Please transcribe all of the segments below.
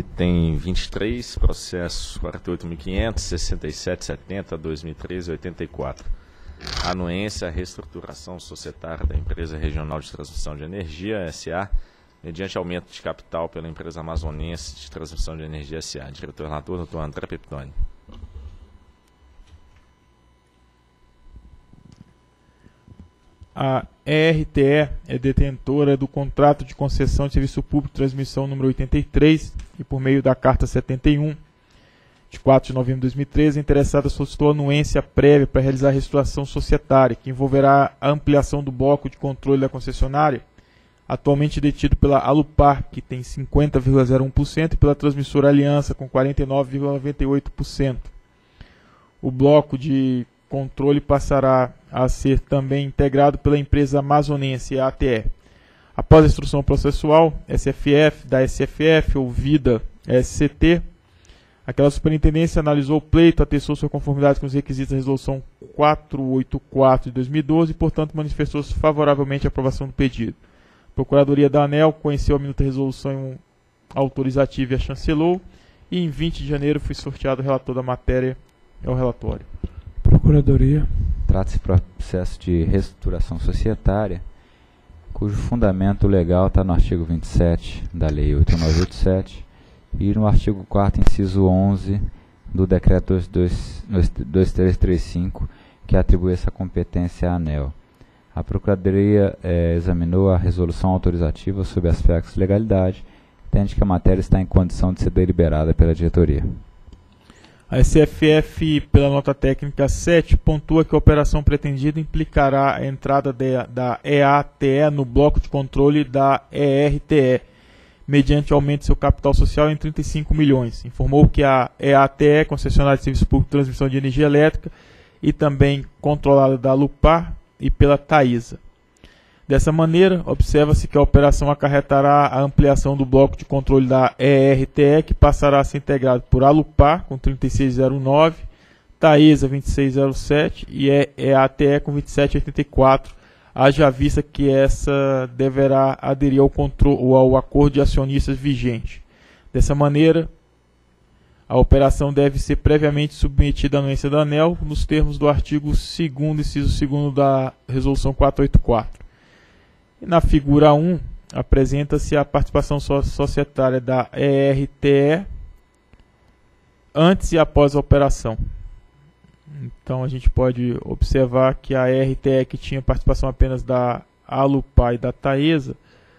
Item 23, processo 48.500, 6770, 2013-84. Anuência à reestruturação societária da Empresa Regional de Transmissão de Energia, S.A., mediante aumento de capital pela Empresa Amazonense de Transmissão de Energia, S.A. Diretor-relator, Dr. André Peptoni. A ERTE é detentora do contrato de concessão de serviço público de transmissão número 83 e, por meio da Carta 71, de 4 de novembro de 2013, a interessada solicitou anuência prévia para realizar a reestruturação societária, que envolverá a ampliação do bloco de controle da concessionária, atualmente detido pela Alupar, que tem 50,01%, e pela Transmissora Aliança, com 49,98%. O bloco de controle passará a ser também integrado pela empresa amazonense, ATE. Após a instrução processual, SFF, da SFF, ouvida SCT, aquela superintendência analisou o pleito, atestou sua conformidade com os requisitos da Resolução 484 de 2012 e, portanto, manifestou-se favoravelmente à aprovação do pedido. A Procuradoria da ANEEL conheceu a minuta resolução autorizativa e a chancelou, e em 20 de janeiro foi sorteado o relator da matéria ao relatório. Procuradoria. Trata-se de processo de reestruturação societária, cujo fundamento legal está no artigo 27 da Lei 8987 e no artigo 4º, inciso 11 do Decreto 2335, que atribui essa competência à ANEEL. A Procuradoria examinou a resolução autorizativa sob aspectos de legalidade, entende que a matéria está em condição de ser deliberada pela diretoria. A SFF, pela nota técnica 7, pontua que a operação pretendida implicará a entrada da EATE no bloco de controle da ERTE, mediante aumento de seu capital social em 35 milhões. Informou que a EATE, concessionária de serviço público de transmissão de energia elétrica, e também controlada da Alupar e pela Taesa. Dessa maneira, observa-se que a operação acarretará a ampliação do bloco de controle da ERTE, que passará a ser integrado por Alupar, com 3609, Taesa, 2607 e EATE, com 2784, haja vista que essa deverá aderir ao acordo de acionistas vigente. Dessa maneira, a operação deve ser previamente submetida à anuência da ANEEL, nos termos do artigo 2º, inciso 2º da Resolução 484. E na figura 1, apresenta-se a participação societária da ERTE antes e após a operação. Então a gente pode observar que a ERTE, que tinha participação apenas da Alupar e da Taesa,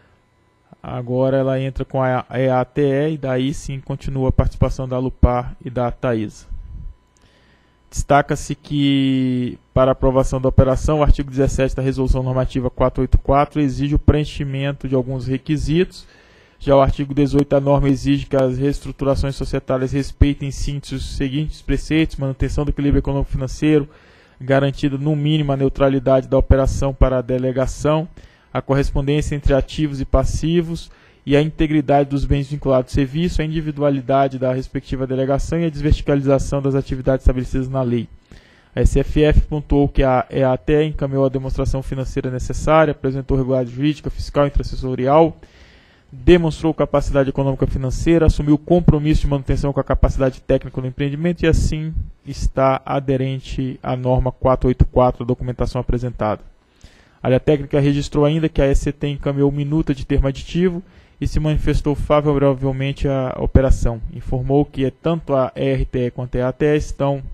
agora ela entra com a EATE e daí sim continua a participação da Alupar e da Taesa. Destaca-se que, para aprovação da operação, o artigo 17 da Resolução Normativa 484 exige o preenchimento de alguns requisitos. Já o artigo 18 da norma exige que as reestruturações societárias respeitem em síntese os seguintes preceitos: manutenção do equilíbrio econômico-financeiro, garantida no mínimo a neutralidade da operação para a delegação, a correspondência entre ativos e passivos e a integridade dos bens vinculados ao serviço, a individualidade da respectiva delegação e a desverticalização das atividades estabelecidas na lei. A SFF pontuou que a EATE encaminhou a demonstração financeira necessária, apresentou regularidade jurídica, fiscal e intraassessorial, demonstrou capacidade econômica financeira, assumiu compromisso de manutenção com a capacidade técnica do empreendimento e assim está aderente à norma 484 da documentação apresentada. A área técnica registrou ainda que a SCT encaminhou minuta de termo aditivo e se manifestou favoravelmente à operação. Informou que tanto a ERTE quanto a EATE estão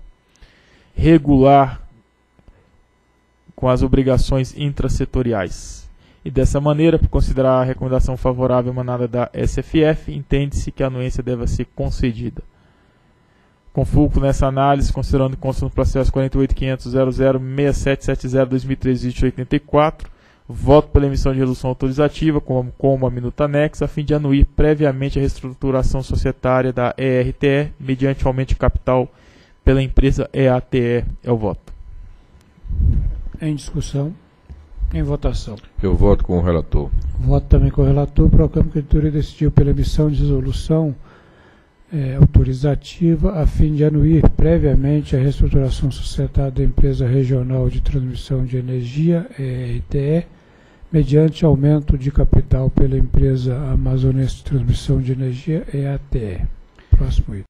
regular com as obrigações intrasetoriais. E dessa maneira, por considerar a recomendação favorável emanada da SFF, entende-se que a anuência deve ser concedida. Com fulcro nessa análise, considerando que consta no processo 48.500.00.6770/2013-84, voto pela emissão de resolução autorizativa como a minuta anexa, a fim de anuir previamente a reestruturação societária da ERTE, mediante aumento de capital pela empresa EATE. É o voto. Em discussão. Em votação. Eu voto com o relator. Voto também com o relator. Proclamo que a diretoria decidiu pela emissão de resolução autorizativa a fim de anuir previamente a reestruturação societária da Empresa Regional de Transmissão de Energia, ERTE, mediante aumento de capital pela empresa amazonense de transmissão de energia, EATE. Próximo item.